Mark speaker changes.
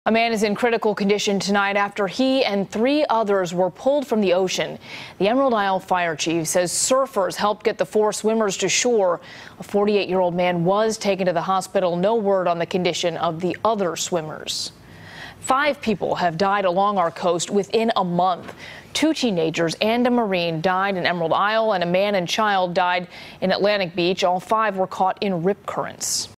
Speaker 1: A man is in critical condition tonight after he and 3 others were pulled from the ocean. The Emerald Isle Fire Chief says surfers helped get the 4 swimmers to shore. A 48-year-old man was taken to the hospital. No word on the condition of the other swimmers. 5 people have died along our coast within a month. 2 teenagers and a Marine died in Emerald Isle, and a man and child died in Atlantic Beach. All 5 were caught in rip currents.